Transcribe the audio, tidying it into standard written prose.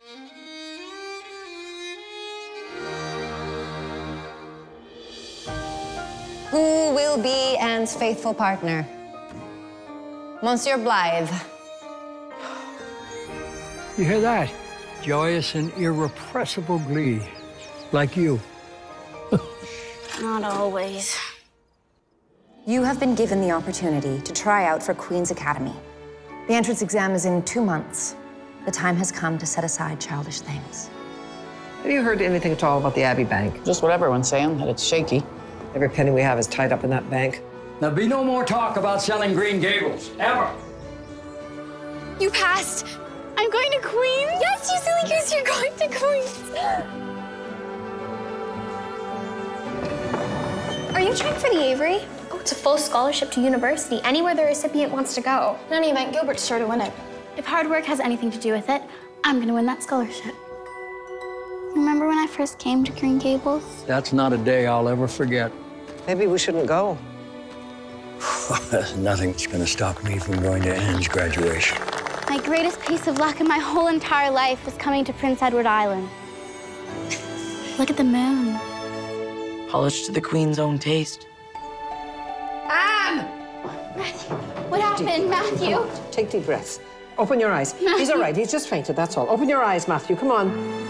Who will be Anne's faithful partner? Monsieur Blythe. You hear that? Joyous and irrepressible glee, like you. Not always. You have been given the opportunity to try out for Queen's Academy. The entrance exam is in 2 months. The time has come to set aside childish things. Have you heard anything at all about the Abbey Bank? Just what everyone's saying, that it's shaky. Every penny we have is tied up in that bank. There'll be no more talk about selling Green Gables, ever. You passed. I'm going to Queens. Yes, you silly goose, you're going to Queens. Are you trying for the Avery? Oh, it's a full scholarship to university, anywhere the recipient wants to go. In any event, Gilbert's sure to win it. If hard work has anything to do with it, I'm gonna win that scholarship. Remember when I first came to Green Gables? That's not a day I'll ever forget. Maybe we shouldn't go. There's nothing that's gonna stop me from going to Anne's graduation. My greatest piece of luck in my whole entire life was coming to Prince Edward Island. Look at the moon. Polished to the Queen's own taste. Anne! Matthew, what happened, Matthew? Take deep breaths. Open your eyes. He's all right. He's just fainted, that's all. Open your eyes, Matthew. Come on.